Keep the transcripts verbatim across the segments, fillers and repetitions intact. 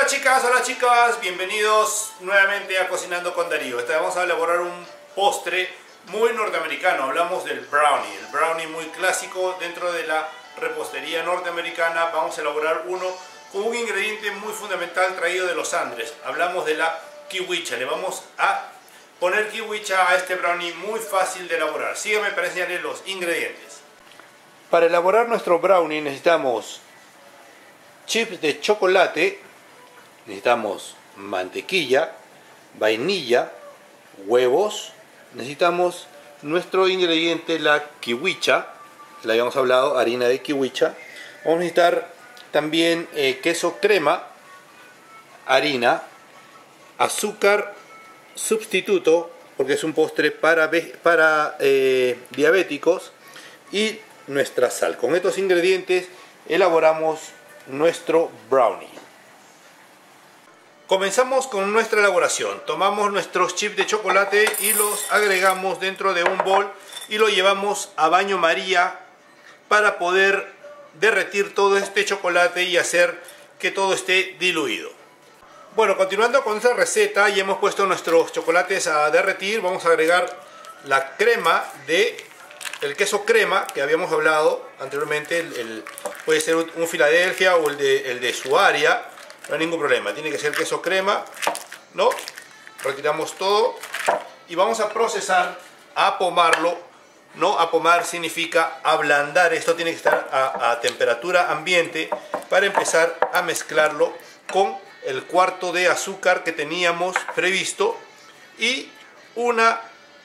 Hola chicas, hola chicas, bienvenidos nuevamente a Cocinando con Darío. Esta vez vamos a elaborar un postre muy norteamericano. Hablamos del brownie, el brownie muy clásico dentro de la repostería norteamericana. Vamos a elaborar uno con un ingrediente muy fundamental traído de los Andes. Hablamos de la kiwicha. Le vamos a poner kiwicha a este brownie muy fácil de elaborar. Síganme para enseñarles los ingredientes. Para elaborar nuestro brownie necesitamos chips de chocolate, necesitamos mantequilla, vainilla, huevos, necesitamos nuestro ingrediente, la kiwicha, que la habíamos hablado, harina de kiwicha. Vamos a necesitar también eh, queso crema, harina, azúcar sustituto, porque es un postre para, para eh, diabéticos, y nuestra sal. Con estos ingredientes elaboramos nuestro brownie. Comenzamos con nuestra elaboración. Tomamos nuestros chips de chocolate y los agregamos dentro de un bol y lo llevamos a baño María para poder derretir todo este chocolate y hacer que todo esté diluido. Bueno, continuando con esta receta, ya hemos puesto nuestros chocolates a derretir. Vamos a agregar la crema de el queso crema que habíamos hablado anteriormente. El, el, puede ser un Philadelphia o el de, el de su área. No hay ningún problema, tiene que ser queso crema, ¿no? Retiramos todo y vamos a procesar, a apomarlo, ¿no? Apomar significa ablandar, esto tiene que estar a, a temperatura ambiente para empezar a mezclarlo con el cuarto de azúcar que teníamos previsto y una,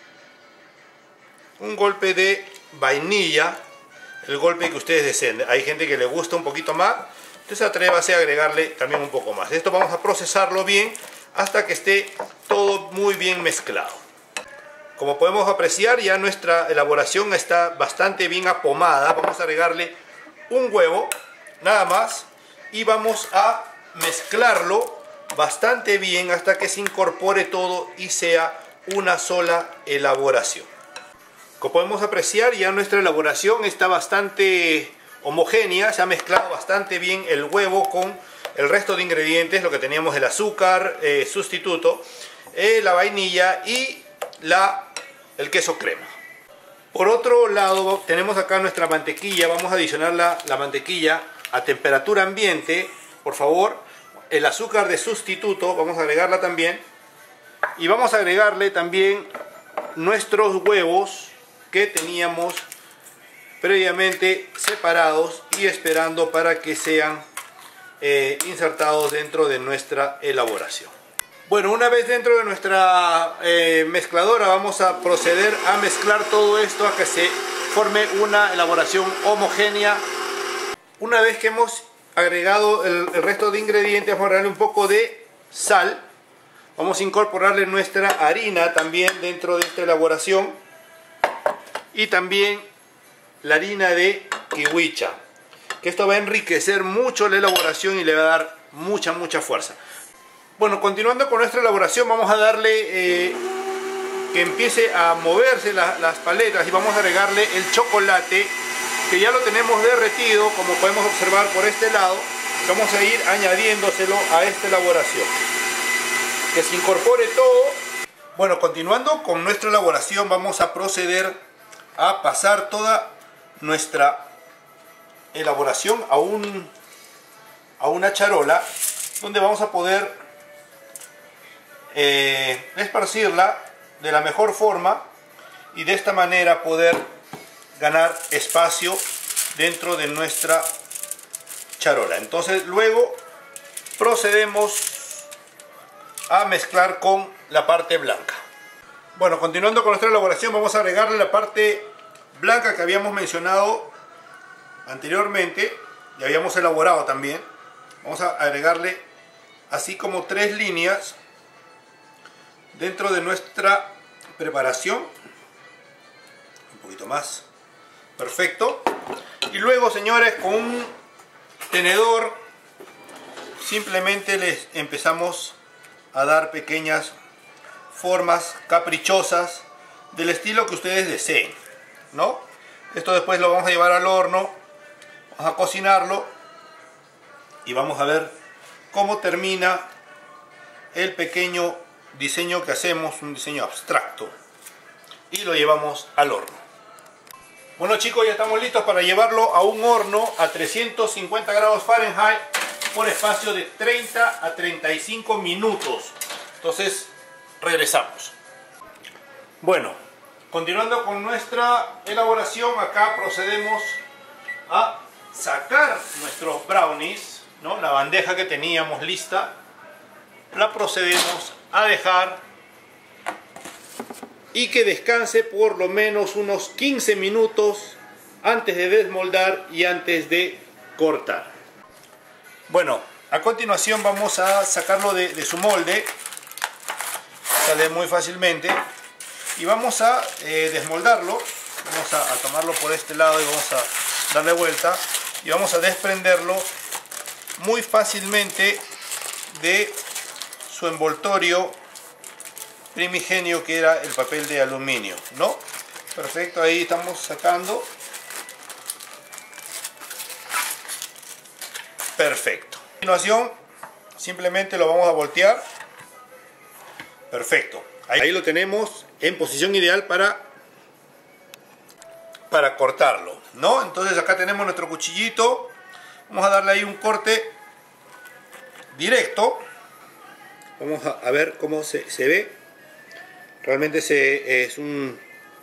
un golpe de vainilla, el golpe que ustedes deseen. Hay gente que le gusta un poquito más, entonces atrévase a agregarle también un poco más. Esto vamos a procesarlo bien hasta que esté todo muy bien mezclado. Como podemos apreciar, ya nuestra elaboración está bastante bien apomada. Vamos a agregarle un huevo, nada más, y vamos a mezclarlo bastante bien hasta que se incorpore todo y sea una sola elaboración. Como podemos apreciar, ya nuestra elaboración está bastante homogénea, se ha mezclado bastante bien el huevo con el resto de ingredientes, lo que teníamos el azúcar eh, sustituto, eh, la vainilla y la, el queso crema. Por otro lado tenemos acá nuestra mantequilla. Vamos a adicionar la, la mantequilla a temperatura ambiente, por favor. El azúcar de sustituto vamos a agregarla también y vamos a agregarle también nuestros huevos que teníamos previamente separados y esperando para que sean eh, insertados dentro de nuestra elaboración. Bueno, una vez dentro de nuestra eh, mezcladora vamos a proceder a mezclar todo esto a que se forme una elaboración homogénea. Una vez que hemos agregado el, el resto de ingredientes, vamos a agregarle un poco de sal. Vamos a incorporarle nuestra harina también dentro de esta elaboración y también la harina de kiwicha, que esto va a enriquecer mucho la elaboración y le va a dar mucha mucha fuerza. Bueno, continuando con nuestra elaboración, vamos a darle eh, que empiece a moverse la, las paletas y vamos a agregarle el chocolate que ya lo tenemos derretido, como podemos observar por este lado. Vamos a ir añadiéndoselo a esta elaboración, que se incorpore todo. Bueno, continuando con nuestra elaboración, vamos a proceder a pasar toda nuestra elaboración a, un, a una charola donde vamos a poder eh, esparcirla de la mejor forma y de esta manera poder ganar espacio dentro de nuestra charola. Entonces luego procedemos a mezclar con la parte blanca. Bueno, continuando con nuestra elaboración, vamos a agregarle la parte blanca que habíamos mencionado anteriormente y habíamos elaborado también. Vamos a agregarle así como tres líneas dentro de nuestra preparación, un poquito más, perfecto. Y luego, señores, con un tenedor simplemente les empezamos a dar pequeñas formas caprichosas del estilo que ustedes deseen, ¿no? Esto después lo vamos a llevar al horno, vamos a cocinarlo y vamos a ver cómo termina el pequeño diseño que hacemos, un diseño abstracto, y lo llevamos al horno. Bueno chicos, ya estamos listos para llevarlo a un horno a trescientos cincuenta grados Fahrenheit por espacio de treinta a treinta y cinco minutos. Entonces regresamos. Bueno, continuando con nuestra elaboración, acá procedemos a sacar nuestros brownies, ¿no? La bandeja que teníamos lista la procedemos a dejar y que descanse por lo menos unos quince minutos antes de desmoldar y antes de cortar. Bueno, a continuación vamos a sacarlo de, de su molde, sale muy fácilmente, y vamos a eh, desmoldarlo. Vamos a, a tomarlo por este lado y vamos a darle vuelta y vamos a desprenderlo muy fácilmente de su envoltorio primigenio, que era el papel de aluminio, ¿no? Perfecto, ahí estamos sacando. Perfecto. A continuación simplemente lo vamos a voltear. Perfecto, ahí lo tenemos en posición ideal para para cortarlo, ¿no? Entonces acá tenemos nuestro cuchillito, vamos a darle ahí un corte directo. Vamos a, a ver cómo se, se ve. Realmente se, es un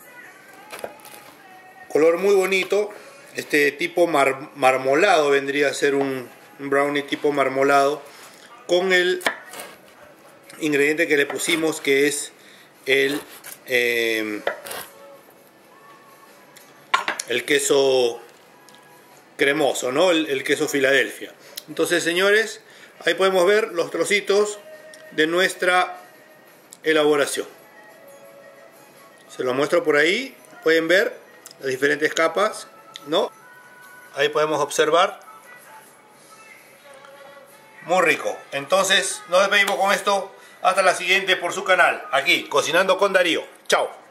color muy bonito. Este tipo mar, marmolado vendría a ser un, un brownie tipo marmolado, con el ingrediente que le pusimos, que es el eh, el queso cremoso, ¿no? El, el queso Filadelfia. Entonces, señores, ahí podemos ver los trocitos de nuestra elaboración. Se lo muestro por ahí. Pueden ver las diferentes capas, ¿no? Ahí podemos observar. Muy rico. Entonces, nos despedimos con esto. Hasta la siguiente por su canal, aquí, Cocinando con Darío. Chao.